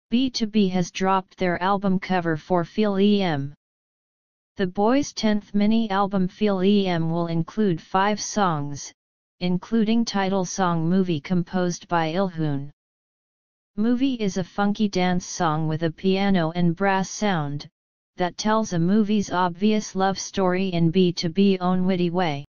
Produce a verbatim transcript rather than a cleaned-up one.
B T O B has dropped their album cover for Feel'eM. The boys' tenth mini-album Feel'eM will include five songs, including title song Movie composed by Ilhoon. Movie is a funky dance song with a piano and brass sound, that tells a movie's obvious love story in B T O B's own witty way.